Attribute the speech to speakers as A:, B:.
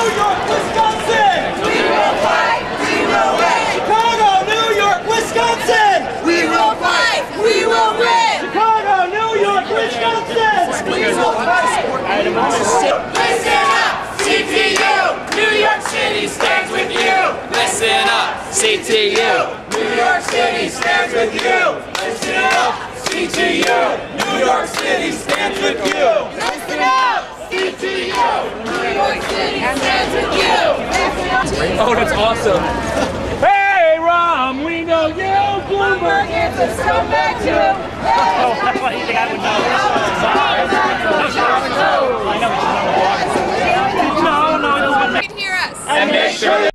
A: New York, Wisconsin!
B: We will fight, we will win!
A: Chicago, New York, Wisconsin!
B: We will fight, we will win!
A: Chicago, New York, Wisconsin!
B: We will fight! Listen up, CTU! New York City stands with you!
C: Listen up, CTU!
B: New York City stands with you! Listen up, CTU! New York City stands with you! Listen up, CTU! New York City stands with you!
C: Oh, that's awesome.
A: Hey, Rom, we know you!
B: Bloomberg answers come back to you!
A: Oh, that's what you think I would know. No,
B: You can hear us.
A: And make sure